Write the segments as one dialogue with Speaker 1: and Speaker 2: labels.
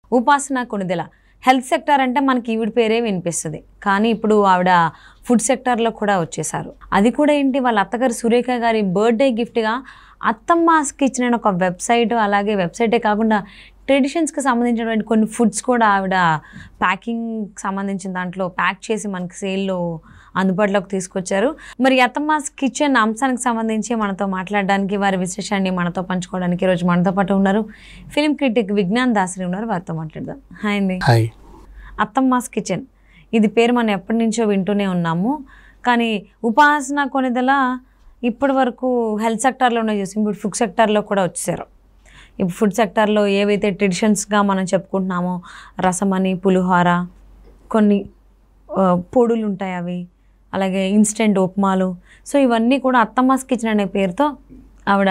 Speaker 1: ఉపాసన Konidela. Health sector అంటే మనకి ఈవిడ పేరే వినిపిస్తుంది, కానీ ఇప్పుడు ఆవిడ ఫుడ్ సెక్టార్లో కూడా వచ్చేసారు. అది కూడా ఏంటి, వాళ్ళ అత్తగారు సురేఖ గారి బర్త్డే గిఫ్ట్గా అత్తమ్మాస్ కిచెన్ అనే ఒక వెబ్సైట్, అలాగే వెబ్సైటే కాకుండా ట్రెడిషన్స్కి సంబంధించినటువంటి కొన్ని ఫుడ్స్ కూడా ఆవిడ ప్యాకింగ్ సంబంధించిన దాంట్లో ప్యాక్ చేసి మనకి సేల్లో అందుబాటులోకి తీసుకొచ్చారు. మరి అత్తమ్మాస్ కిచెన్ అంశానికి సంబంధించి మనతో మాట్లాడడానికి, వారి విశేషాన్ని మనతో పంచుకోవడానికి ఈరోజు మనతో పాటు ఉన్నారు ఫిలిం క్రిటిక్ విజ్ఞాన్ దాసరి ఉన్నారు. వారితో మాట్లాడదాం. హాయ్ అండి. అత్తమ్మాస్ కిచెన్, ఇది పేరు మనం ఎప్పటి నుంచో వింటూనే ఉన్నాము, కానీ ఉపాసన కొణిదెల ఇప్పటి వరకు హెల్త్ సెక్టార్లోనే చూసి ఇప్పుడు ఫుడ్ సెక్టార్లో కూడా వచ్చేసారు. ఇప్పుడు ఫుడ్ సెక్టార్లో ఏవైతే ట్రెడిషన్స్గా మనం చెప్పుకుంటున్నామో, రసమని, పులిహోర, కొన్ని పొడులు ఉంటాయి అవి, అలాగే ఇన్స్టెంట్ ఉప్మాలు, సో ఇవన్నీ కూడా అత్తమ్మాస్ కిచెన్ అనే పేరుతో ఆవిడ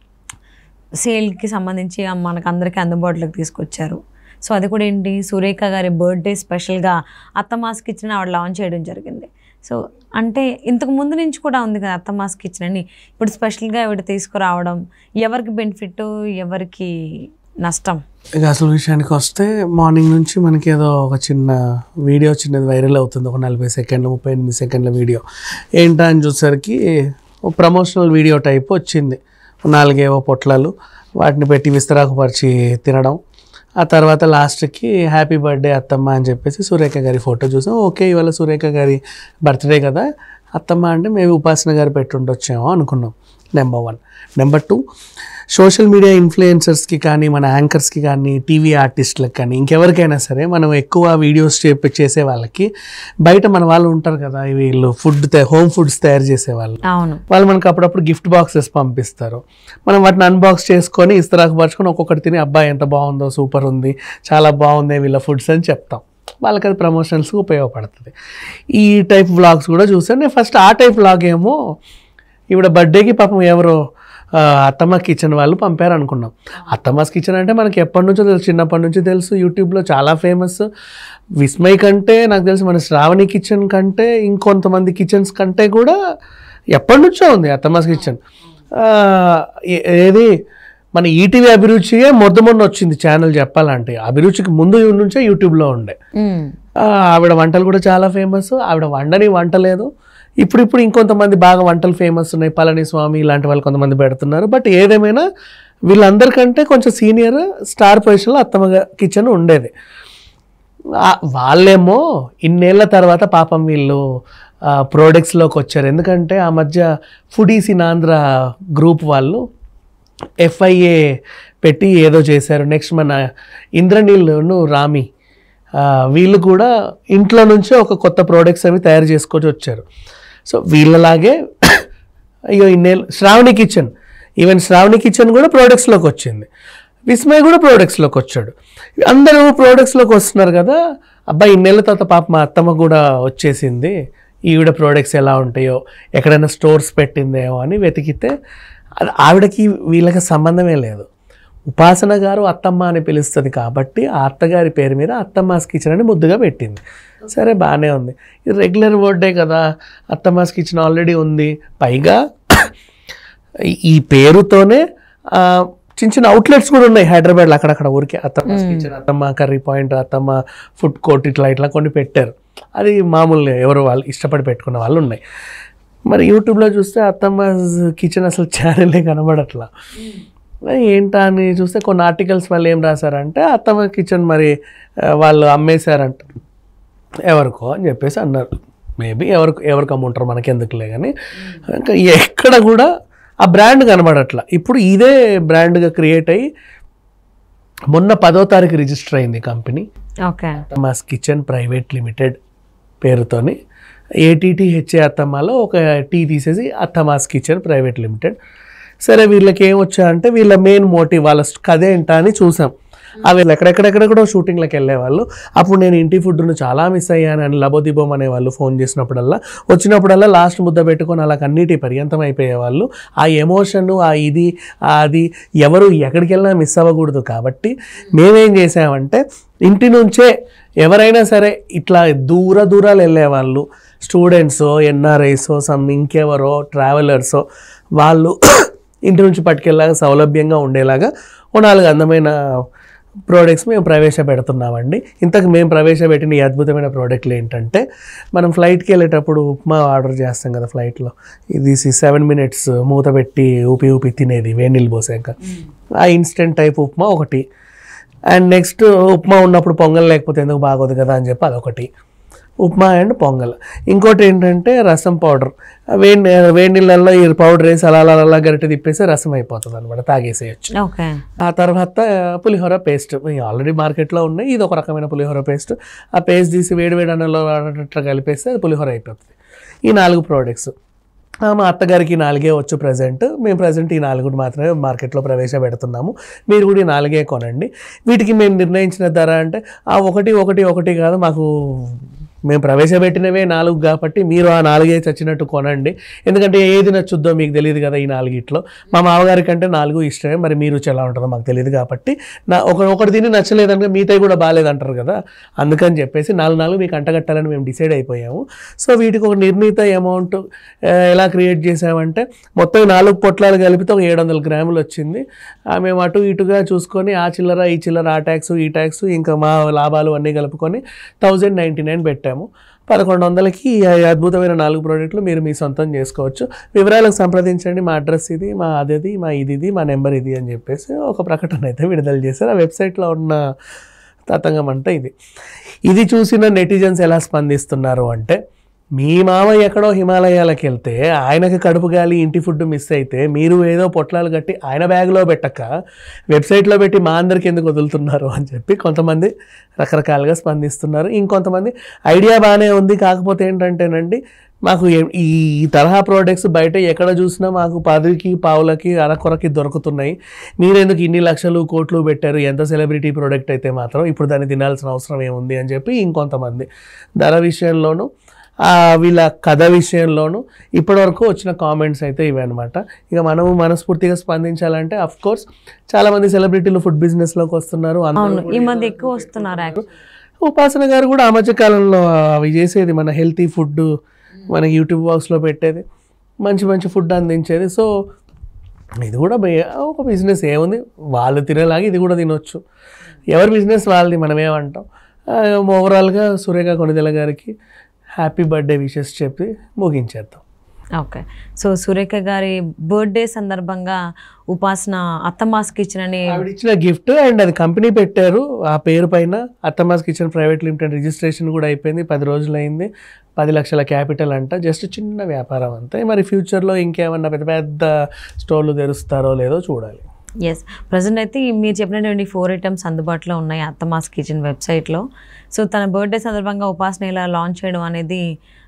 Speaker 1: సేల్కి సంబంధించి మనకు అందరికీ అందుబాటులోకి తీసుకొచ్చారు. సో అది కూడా ఏంటి, సురేఖ గారి బర్త్డే స్పెషల్గా అత్తమ్మాస్ కిచెన్ ఆవిడ లాంచ్ చేయడం జరిగింది. సో అంటే ఇంతకు ముందు నుంచి కూడా ఉంది కదా అత్తమ్మాస్ కిచెన్ అని, ఇప్పుడు స్పెషల్గా ఆవిడ తీసుకురావడం ఎవరికి బెనిఫిట్, ఎవరికి నష్టం?
Speaker 2: ఇక అసలు విషయానికి వస్తే మార్నింగ్ నుంచి మనకి ఏదో ఒక చిన్న వీడియో చిన్నది వైరల్ అవుతుంది, ఒక 40 సెకండ్ల 38 సెకండ్ల వీడియో. ఏంటా అని చూసేసరికి ప్రమోషనల్ వీడియో టైప్ వచ్చింది. 4 పొట్లాలు వాటిని పెట్టి విస్తరాకుపరిచి తినడం. ఆ తర్వాత లాస్ట్కి హ్యాపీ బర్త్డే అత్తమ్మ అని చెప్పేసి సురేఖ గారి ఫోటో చూసాం. ఓకే, ఇవాళ సురేఖ గారి బర్త్డే కదా, అత్తమ్మ అంటే మేము ఉపాసన గారు పెట్టుండొచ్చేమో అనుకున్నాం. నెంబర్ 1. నెంబర్ 2, సోషల్ మీడియా ఇన్ఫ్లుయెన్సర్స్కి కానీ, మన యాంకర్స్కి కానీ, టీవీ ఆర్టిస్టులకు కానీ, ఇంకెవరికైనా సరే మనం ఎక్కువ వీడియోస్ చేసే వాళ్ళకి బయట మన వాళ్ళు ఉంటారు కదా, వీళ్ళు హోమ్ ఫుడ్స్ తయారు చేసేవాళ్ళు, వాళ్ళు మనకు అప్పుడప్పుడు గిఫ్ట్ బాక్సెస్ పంపిస్తారు. మనం వాటిని అన్బాక్స్ చేసుకొని ఇస్తరాకుపరుచుకొని ఒక్కొక్కటి తిని అబ్బాయి ఎంత బాగుందో, సూపర్ ఉంది, చాలా బాగుంది వీళ్ళ ఫుడ్స్ అని చెప్తాం. వాళ్ళకి అది ప్రమోషన్స్కి ఉపయోగపడుతుంది. ఈ టైప్ వ్లాగ్స్ కూడా చూసాను నేను. ఫస్ట్ ఆ టైప్ వ్లాగ్ ఏమో ఇవిడ బర్త్డేకి పాపం ఎవరో అత్తమ్మ కిచెన్ వాళ్ళు పంపారు అనుకున్నాం. అత్తమ్మాస్ కిచెన్ అంటే మనకి ఎప్పటి నుంచో తెలుసు, చిన్నప్పటి నుంచి తెలుసు, యూట్యూబ్లో చాలా ఫేమస్. విస్మయ్ కంటే నాకు తెలిసి మన శ్రావణి కిచెన్ కంటే, ఇంకొంతమంది కిచెన్స్ కంటే కూడా ఎప్పటి నుంచో ఉంది అత్తమ్మాస్ కిచెన్. ఏది మన ఈటీవీ అభిరుచియే మొన్న వచ్చింది ఛానల్ చెప్పాలంటే. అభిరుచికి ముందు నుంచే యూట్యూబ్లో ఉండే. ఆవిడ వంటలు కూడా చాలా ఫేమస్. ఆవిడ వండని వంట లేదు. ఇప్పుడు ఇంకొంతమంది బాగా వంటలు ఫేమస్ ఉన్నాయి, పళనిస్వామి ఇలాంటి వాళ్ళు కొంతమంది పెడుతున్నారు. బట్ ఏదేమైనా వీళ్ళందరికంటే కొంచెం సీనియర్ స్టార్ పొజిషన్లో అత్తమ్మ కిచెన్ ఉండేది. వాళ్ళేమో ఇన్నేళ్ల తర్వాత పాపం వీళ్ళు ప్రోడక్ట్స్లోకి వచ్చారు. ఎందుకంటే ఆ మధ్య ఫుడీస్ ఇన్ ఆంధ్ర గ్రూప్ వాళ్ళు FIA పెట్టి ఏదో చేశారు. నెక్స్ట్ మన ఇంద్రనీల్ను రామి వీళ్ళు కూడా ఇంట్లో నుంచే ఒక కొత్త ప్రోడక్ట్స్ అవి తయారు చేసుకొని వచ్చారు. సో వీళ్ళలాగే అయ్యో ఇన్నేళ్ళు Shravani kitchen, even Shravani kitchen కూడా ప్రోడక్ట్స్లోకి వచ్చింది. విస్మయ్ కూడా ప్రోడక్ట్స్లోకి వచ్చాడు. అందరూ ప్రోడక్ట్స్లోకి వస్తున్నారు కదా. అబ్బాయి ఇన్నేళ్ళ తర్వాత పాప మా అత్తమ్మ కూడా వచ్చేసింది, ఈవిడ ప్రోడక్ట్స్ ఎలా ఉంటాయో, ఎక్కడైనా స్టోర్స్ పెట్టిందేమో అని వెతికితే ఆవిడకి వీళ్ళకి సంబంధమే లేదు. ఉపాసన గారు అత్తమ్మ అని పిలుస్తుంది కాబట్టి ఆ అత్తగారి పేరు మీద అత్తమ్మాస్ కిచెన్ అని ముద్దుగా పెట్టింది. సరే బాగానే ఉంది, ఇది రెగ్యులర్ వర్డే కదా, అత్తమ్మాస్ కిచెన్ ఆల్రెడీ ఉంది. పైగా ఈ పేరుతోనే చిన్న చిన్న అవుట్లెట్స్ కూడా ఉన్నాయి హైదరాబాద్లో అక్కడక్కడ ఊరికే. Attamma's kitchen, Attamma curry point, Attamma food court, ఇట్లా కొన్ని పెట్టారు. అది మామూలు ఎవరు వాళ్ళు ఇష్టపడి పెట్టుకున్న వాళ్ళు ఉన్నాయి. మరి యూట్యూబ్లో చూస్తే అత్తమ్మాస్ కిచెన్ అసలు ఛానలే కనబడట్లా. ఏంటా అని చూస్తే కొన్ని ఆర్టికల్స్ వాళ్ళు ఏం రాశారంటే అత్తమ్మ కిచెన్ మరి వాళ్ళు అమ్మేశారంట ఎవరికో అని చెప్పేసి అన్నారు. మేబీ ఎవరికి అమ్ముంటారు మనకెందుకులే కానీ, ఇంకా ఎక్కడ కూడా ఆ బ్రాండ్ కనబడట్లా. ఇప్పుడు ఇదే బ్రాండ్గా క్రియేట్ అయ్యి మొన్న 10వ తారీఖు రిజిస్టర్ అయింది company, Attamma's kitchen private limited పేరుతోని. ATTHA అత్తమ్మలో ఒక టీ తీసేసి అత్తమ్మాస్ కిచెన్ ప్రైవేట్ లిమిటెడ్. సరే వీళ్ళకి ఏమొచ్చా అంటే వీళ్ళ మెయిన్ మోటివ్, వాళ్ళ కథ ఏంటా అని చూసాం. అవి ఎక్కడెక్కడెక్కడెక్కడో షూటింగ్లకు వెళ్ళేవాళ్ళు. అప్పుడు నేను ఇంటి ఫుడ్ను చాలా మిస్ అయ్యాను అని లబోదిబోం అనేవాళ్ళు. ఫోన్ చేసినప్పుడల్లా వచ్చినప్పుడల్లా లాస్ట్ ముద్ద పెట్టుకొని అలా కన్నీటి పర్యంతం అయిపోయేవాళ్ళు. ఆ ఎమోషన్, అది ఎవరు ఎక్కడికి వెళ్ళినా మిస్ అవ్వకూడదు. కాబట్టి మేమేం చేసామంటే ఇంటి నుంచే ఎవరైనా సరే ఇట్లా దూరాలు వెళ్ళేవాళ్ళు, స్టూడెంట్సో, NRIసో, ఇంకెవరో ట్రావెలర్సో, వాళ్ళు ఇంటి నుంచి పట్టుకెళ్ళాగా సౌలభ్యంగా ఉండేలాగా 4 అందమైన ప్రోడక్ట్స్ మేము ప్రవేశపెడుతున్నామండి. ఇంతకు మేము ప్రవేశపెట్టిన ఈ అద్భుతమైన ప్రోడక్ట్లు ఏంటంటే, మనం ఫ్లైట్కి వెళ్ళేటప్పుడు ఉప్మా ఆర్డర్ చేస్తాం కదా ఫ్లైట్లో, ఇది 7 minutes మూత పెట్టి ఊపి తినేది వేడి నీళ్ళు పోసాక, ఆ ఇన్స్టెంట్ టైప్ ఉప్మా ఒకటి. అండ్ నెక్స్ట్ ఉప్మా ఉన్నప్పుడు పొంగల్ లేకపోతే ఎందుకు బాగోదు కదా అని చెప్పి అదొకటి, ఉప్మా అండ్ పొంగల్. ఇంకోటి ఏంటంటే రసం పౌడర్, వేడి నీళ్ళల్లో ఈ పౌడర్ వేసి అలా గరిటె తిప్పేసి రసం అయిపోతుంది అనమాట, తాగేసేయచ్చు. ఆ తర్వాత పులిహోర పేస్ట్ ఆల్రెడీ మార్కెట్లో ఉన్నాయి, ఇది ఒక రకమైన పులిహోర పేస్ట్. ఆ పేస్ట్ తీసి వేడి అన్నంలో అట్లా కలిపేస్తే అది పులిహోర అయిపోతుంది. ఈ 4 ప్రోడక్ట్స్ మా అత్తగారికి 4 వచ్చు ప్రజెంట్. మేము ప్రజెంట్ ఈ 4 మాత్రమే మార్కెట్లో ప్రవేశపెడుతున్నాము. మీరు కూడా ఈ 4 కొనండి. వీటికి మేము నిర్ణయించిన ధర అంటే ఆ ఒకటి కాదు, మాకు మేము ప్రవేశపెట్టినవే 4 కాబట్టి మీరు ఆ 4 చచ్చినట్టు కొనండి. ఎందుకంటే ఏది నచ్చుద్దో మీకు తెలియదు కదా. ఈ 4 మా మామగారి కంటే 4 ఇష్టమే, మరి మీరు రుచి ఎలా ఉంటుందో మాకు తెలియదు కాబట్టి ఒకటి తిని నచ్చలేదంటే మిగతా కూడా బాగాలేదంటారు కదా. అందుకని చెప్పేసి 4 మీకు అంటగట్టాలని మేము డిసైడ్ అయిపోయాము. సో వీటికి ఒక నిర్ణీత అమౌంట్ ఎలా క్రియేట్ చేసామంటే, మొత్తం 4 పొట్లాలు కలిపితే ఒక 700 గ్రాములు వచ్చింది. మేము అటు ఇటుగా చూసుకొని ఆ చిల్లర ఈ చిల్లర, ఆ ట్యాక్స్ ఈ ట్యాక్స్ ఇంకా మా లాభాలు అన్నీ కలుపుకొని 1099 పెట్టాము. 1100కి అద్భుతమైన 4 ప్రోడక్ట్లు మీరు మీ సొంతం చేసుకోవచ్చు. వివరాలకు సంప్రదించండి. మా అడ్రస్ ఇది, మా అదేది, మా ఇది, మా నెంబర్ ఇది అని చెప్పేసి ఒక ప్రకటన అయితే విడుదల చేశారు. ఆ వెబ్సైట్లో ఉన్న తతంగం అంతా ఇది చూసిన నెటిజన్స్ ఎలా స్పందిస్తున్నారు అంటే, మీ మామ ఎక్కడో హిమాలయాలకు వెళ్తే ఆయనకి కడుపు గాలి ఇంటి ఫుడ్ మిస్ అయితే మీరు ఏదో పొట్లాలు కట్టి ఆయన బ్యాగ్లో పెట్టక వెబ్సైట్లో పెట్టి మా అందరికి ఎందుకు వదులుతున్నారు అని చెప్పి కొంతమంది రకరకాలుగా స్పందిస్తున్నారు. ఇంకొంతమంది ఐడియా బాగానే ఉంది, కాకపోతే ఏంటంటేనండి, మాకు ఈ తరహా ప్రోడక్ట్స్ బయట ఎక్కడ చూసినా మాకు 10కి పావులకి అరకొరకి దొరుకుతున్నాయి, మీరెందుకు ఇన్ని లక్షలు కోట్లు పెట్టారు, ఎంత సెలబ్రిటీ ప్రోడక్ట్ అయితే మాత్రం ఇప్పుడు దాన్ని తినాల్సిన అవసరం ఏముంది అని చెప్పి ఇంకొంతమంది. ధర విషయంలోనూ వీళ్ళ కథ విషయంలోనూ ఇప్పటివరకు వచ్చిన కామెంట్స్ అయితే ఇవే అనమాట. ఇక మనము మనస్ఫూర్తిగా స్పందించాలంటే అఫ్కోర్స్ చాలామంది సెలబ్రిటీలు ఫుడ్ బిజినెస్లోకి వస్తున్నారు,
Speaker 1: ఈ మధ్య ఎక్కువ వస్తున్నారు.
Speaker 2: ఉపాసన గారు కూడా ఆ మధ్య కాలంలో అవి చేసేది, మన హెల్తీ ఫుడ్ మనకి యూట్యూబ్ బాక్స్లో పెట్టేది, మంచి ఫుడ్ అందించేది. సో ఇది కూడా ఒక బిజినెస్, ఏముంది వాళ్ళు తినేలాగా ఇది కూడా తినొచ్చు. ఎవరి బిజినెస్ వాళ్ళది, మనమేమంటాం. ఓవరాల్గా సురేఖ కొణిదెల గారికి హ్యాపీ బర్త్డే విషెస్ చెప్పి ముగించేద్దాం.
Speaker 1: ఓకే. సో సురేఖ గారి బర్త్డే సందర్భంగా ఉపాసన అత్తమ్మాస్ కిచెన్ అని
Speaker 2: ఆవిడ ఇచ్చిన గిఫ్ట్, అండ్ అది కంపెనీ పెట్టారు ఆ పేరు పైన, Attamma's kitchen private limited registration కూడా అయిపోయింది, 10 రోజులు అయింది. 10 లక్షల క్యాపిటల్ అంట, జస్ట్ చిన్న వ్యాపారం అంతే. మరి ఫ్యూచర్లో ఇంకేమన్నా పెద్ద స్టోర్లు తెరుస్తారో లేదో చూడాలి.
Speaker 1: ఎస్, ప్రజెంట్ అయితే మీరు చెప్పినటువంటి 4 ఐటమ్స్ అందుబాటులో ఉన్నాయి అత్తమ్మాస్ కిచెన్ వెబ్సైట్లో. సో తన బర్త్డే సందర్భంగా ఉపాసన ఇలా లాంచ్ చేయడం అనేది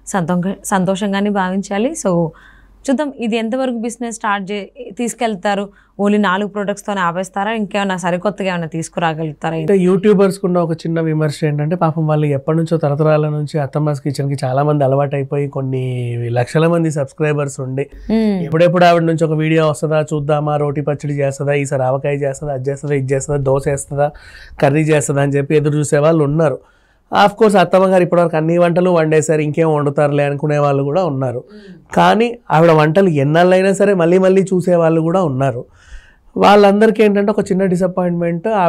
Speaker 1: సంతోషంగానే భావించాలి. సో చూద్దాం ఇది ఎంతవరకు బిజినెస్ తీసుకెళ్తారు. ఓన్లీ 4 ప్రోడక్ట్స్తోనే ఆపేస్తారా, ఇంకేమైనా సరికొత్తగా ఏమైనా తీసుకురాగలుగుతారా?
Speaker 2: అంటే యూట్యూబర్స్కి ఉన్న ఒక చిన్న విమర్శ ఏంటంటే, పాపం వాళ్ళు ఎప్పటి నుంచో తరతరాల నుంచి అత్తమ్మాస్ కిచెన్కి చాలా మంది అలవాటు అయిపోయి కొన్ని లక్షల మంది సబ్స్క్రైబర్స్ ఉండి ఎప్పుడెప్పుడు ఆవిడ నుంచి ఒక వీడియో వస్తుందా చూద్దామా, రోటీ పచ్చడి చేస్తుందా, ఈసారి ఆవకాయ చేస్తుందా, అది చేస్తుందా, ఇది చేస్తుందా, దోశ వేస్తుందా, కర్రీ చేస్తుందా అని చెప్పి ఎదురు చూసే వాళ్ళు ఉన్నారు. ఆఫ్ కోర్స్ అత్తమ్మ గారు ఇప్పటివరకు అన్ని వంటలు వండేసారు, ఇంకేం వండుతారులే అనుకునే వాళ్ళు కూడా ఉన్నారు. కానీ ఆవిడ వంటలు ఎన్నాళ్ళైనా సరే మళ్ళీ చూసే వాళ్ళు కూడా ఉన్నారు. వాళ్ళందరికీ ఏంటంటే ఒక చిన్న డిసప్పాయింట్మెంట్,